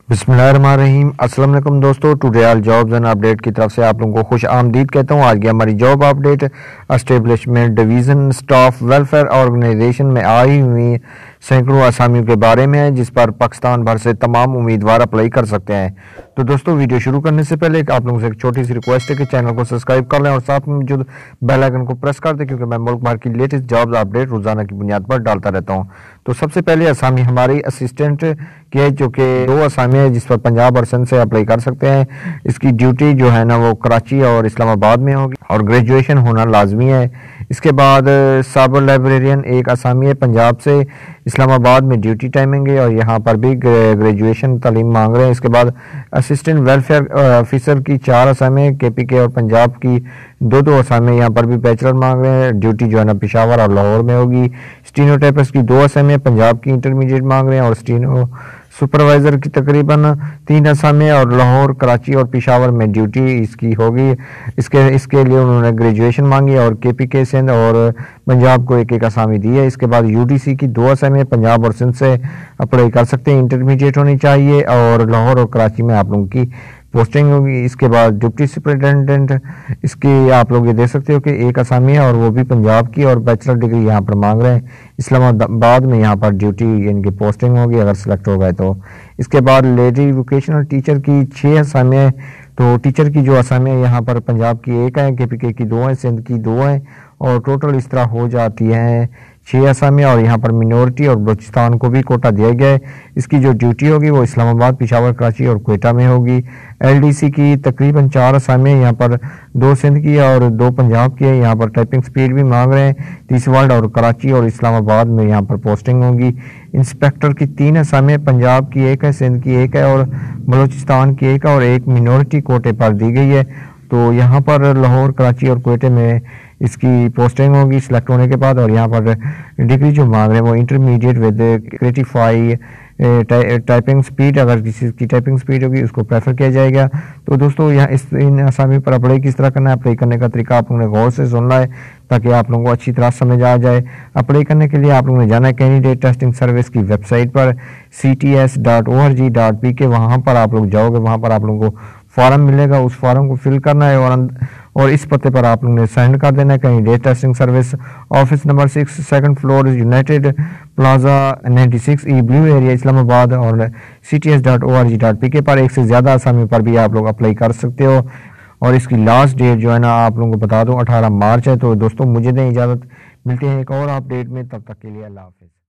बिस्मिल्लाहिर्रहमानिर्रहीम। अस्सलाम वालेकुम दोस्तों, टुडेल जॉब्स एंड अपडेट की तरफ से आप लोगों को खुश आमदीद कहता हूँ। आज की हमारी job update establishment division staff welfare organisation में आई हुई सैकड़ों असामियों के बारे में है, जिस पर पाकिस्तान भर से तमाम उम्मीदवार अप्लाई कर सकते हैं। तो दोस्तों, वीडियो शुरू करने से पहले आप लोगों से एक छोटी सी रिक्वेस्ट है कि चैनल को सब्सक्राइब कर लें और साथ में जो बेल आइकन को प्रेस कर दें, क्योंकि मैं मुल्क भर की लेटेस्ट जॉब्स अपडेट रोजाना की बुनियाद पर डालता रहता हूँ। तो सबसे पहले असामी हमारी असिस्टेंट की है, जो कि 2 असामी है, जिस पर पंजाब और सिंध से अप्लाई कर सकते हैं। इसकी ड्यूटी जो है ना वो कराची और इस्लामाबाद में होगी और ग्रेजुएशन होना लाजमी है। इसके बाद सब लाइब्रेरियन एक असामी है, पंजाब से इस्लामाबाद में ड्यूटी टाइमिंग है और यहाँ पर भी ग्रेजुएशन तालीम मांग रहे हैं। इसके बाद असिस्टेंट वेलफेयर ऑफिसर की 4 असामी है, KPK और पंजाब की 2 असामी, यहाँ पर भी बैचलर मांग रहे हैं। ड्यूटी जो है ना पेशावर और लाहौर में होगी। स्टीनोटाइपिस्ट की 2 असामी है, पंजाब की इंटरमीडिएट मांग रहे हैं और स्टीनो सुपरवाइजर की तकरीबन 3 असामी और लाहौर, कराची और पेशावर में ड्यूटी इसकी होगी। इसके लिए उन्होंने ग्रेजुएशन मांगी और KPK सिंध और पंजाब को एक असामी दी है। इसके बाद UDC की 2 असामी पंजाब और सिंध से अप्लाई कर सकते हैं, इंटरमीडिएट होनी चाहिए और लाहौर और कराची में आप लोगों की पोस्टिंग होगी। इसके बाद डिप्टी सुपरिटेंडेंट, इसकी आप लोग ये देख सकते हो कि एक असामी है और वो भी पंजाब की और बैचलर डिग्री यहाँ पर मांग रहे हैं। इस्लामाबाद में यहाँ पर ड्यूटी इनकी पोस्टिंग होगी अगर सिलेक्ट हो गए तो। इसके बाद लेडी वोकेशनल टीचर की 6 असामी है। तो टीचर की जो असामी है यहाँ पर पंजाब की 1 है, KPK की 2 है, सिंध की 2 है और टोटल इस तरह हो जाती है 6 असामी और यहाँ पर मिनोरिटी और बलूचिस्तान को भी कोटा दिया गया है। इसकी जो ड्यूटी होगी वो इस्लामाबाद, पेशावर, कराची और क्वेटा में होगी। LDC की तकरीबन 4 असामी है, यहाँ पर 2 सिंध की और 2 पंजाब की है। यहाँ पर टाइपिंग स्पीड भी मांग रहे हैं। 30 वर्ड और कराची और इस्लामाबाद में यहाँ पर पोस्टिंग होगी। इंस्पेक्टर की 3 असामी है, पंजाब की 1 है, सिंध की 1 है और बलूचिस्तान की 1 है और 1 मिनोरिटी कोटे पर दी गई है। तो यहाँ पर लाहौर, कराची और क्वेटे में इसकी पोस्टिंग होगी सिलेक्ट होने के बाद। और यहाँ पर डिग्री जो मांग रहे हैं वो intermediate with certified typing speed, अगर किसी की टाइपिंग स्पीड होगी उसको प्रेफर किया जाएगा। तो दोस्तों, यहाँ इन असामी पर अप्लाई किस तरह करना है, अप्लाई करने का तरीका आप लोगों ने गौर से सुनना है ताकि आप लोगों को अच्छी तरह समझ आ जाए। अप्लाई करने के लिए आप लोगों ने जाना है कैंडिडेट टेस्टिंग सर्विस की वेबसाइट पर cts.org.pk। वहाँ पर आप लोग जाओगे, वहाँ पर आप लोगों को फॉर्म मिलेगा, उस फॉर्म को फिल करना है और इस पते पर आप लोगों ने सेंड कर देना है। Candidate testing service, office number 6, 2nd floor, united plaza 96E, blue area, Islamabad और cts.org.pk पर 1 से ज़्यादा असामी पर भी आप लोग अप्लाई कर सकते हो। और इसकी लास्ट डेट जो है ना आप लोगों को बता दूं 18 मार्च है। तो दोस्तों, मुझे दें इजाज़त, मिलते हैं एक और अपडेट में, तब तक के लिए अल्लाह हाफिज़।